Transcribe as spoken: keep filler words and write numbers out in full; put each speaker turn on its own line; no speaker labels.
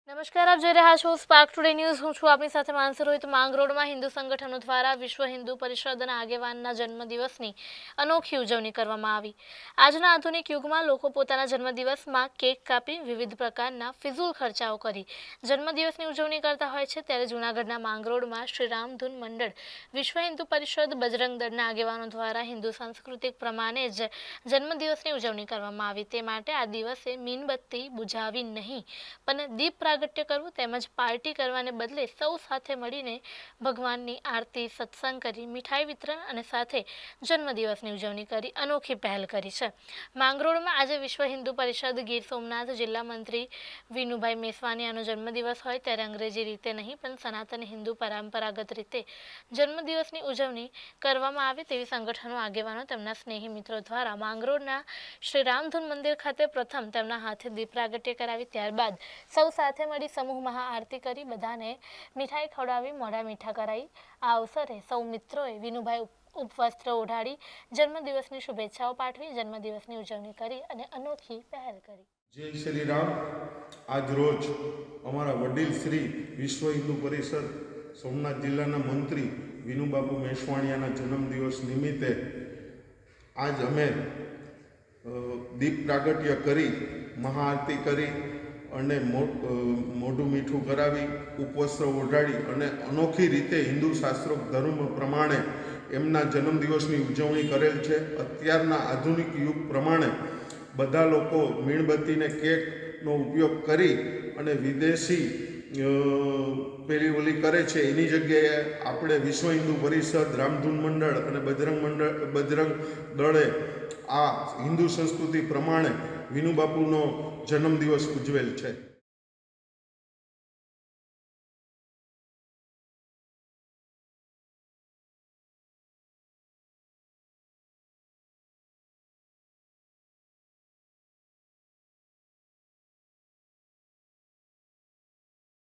નમસ્કાર, આપ જોઈ રહ્યા છો સ્પાર્ક ટુડે ન્યૂઝ। હું છું આપની સાથે માનસી રોહિત। માંગરોળમાં હિન્દુ સંગઠનો દ્વારા વિશ્વ હિન્દુ પરિષદના આગેવાનના જન્મદિવસની અનોખી ઉજવણી કરવામાં આવી। આજના આધુનિક યુગમાં લોકો પોતાના જન્મદિવસમાં કેક કાપી વિવિધ પ્રકારના ફિઝૂલ ખર્ચાઓ કરી જન્મદિવસની ઉજવણી કરતા હોય છે, ત્યારે જૂનાગઢના માંગરોળમાં શ્રી રામધૂન મંડળ વિશ્વ હિન્દુ પરિષદ બજરંગ દળના આગેવાનો દ્વારા હિન્દુ સાંસ્કૃતિક પ્રમાણે જ જન્મદિવસની ઉજવણી કરવામાં આવી। તે માટે આ દિવસે મીણબત્તી બુઝાવી નહીં પણ દીપ પ્રાગટ્ય કરવું તેમજ પાર્ટી કરવાને બદલે સૌ સાથે મળીને ભગવાનની આરતી સત્સંગ કરી મીઠાઈ વિતરણ અને સાથે જન્મદિવસની ઉજવણી કરી અનોખી પહેલ કરી છે। માંગરોળમાં આજે વિશ્વ હિન્દુ પરિષદ ગીર સોમનાથ જિલ્લા મંત્રી વિનુભાઈ મેસવાણીયાનો જન્મદિવસ હોય ત્યારે અંગ્રેજી રીતે નહીં પણ સનાતન હિન્દુ પરંપરાગત રીતે જન્મદિવસની ઉજવણી કરવામાં આવે તેવી સંગઠનો આગેવાનો તેમના સ્નેહી મિત્રો દ્વારા માંગરોળના શ્રી રામધૂન મંદિર ખાતે પ્રથમ તેમના હાથે દીપ પ્રાગટ્ય કરાવી ત્યારબાદ સૌ સાથે મળી સમૂહ મહાઆરતી કરી બધાને મીઠાઈ ખવડાવી મોઢા મીઠા કરાઈ। આ અવસરે સૌ મિત્રોએ વિનુભાઈ ઉપવસ્ત્ર ઓઢાડી જન્મદિવસની શુભેચ્છાઓ પાઠવી જન્મદિવસની ઉજવણી કરી અને અનોખી પહેલ કરી।
જય શ્રી રામ। આજ રોજ અમારા વડીલ શ્રી વિશ્વ હિન્દુ પરિષદ સોમનાથ જિલ્લાના મંત્રી વિનુબાપુ મેસવાણીયાના જન્મદિવસ નિમિત્તે આજ અમે દીપ પ્રાગટ્ય કરી મહાઆરતી કરી અને મોઢું મીઠું કરાવી ઉપવસ્ત્ર ઓઢાડી અને અનોખી રીતે હિન્દુ શાસ્ત્રોક્ત ધર્મ પ્રમાણે એમના જન્મદિવસની ઉજવણી કરેલ છે। અત્યારના આધુનિક યુગ પ્રમાણે બધા લોકો મીણબત્તીને કેકનો ઉપયોગ કરી અને વિદેશી પેલી ઓલી કરે છે, એની જગ્યાએ આપણે વિશ્વ હિન્દુ પરિષદ રામધૂન મંડળ અને બજરંગ મંડળ બજરંગ દળે આ હિન્દુ સંસ્કૃતિ પ્રમાણે વિનુબાપુનો જન્મદિવસ ઉજવેલ છે।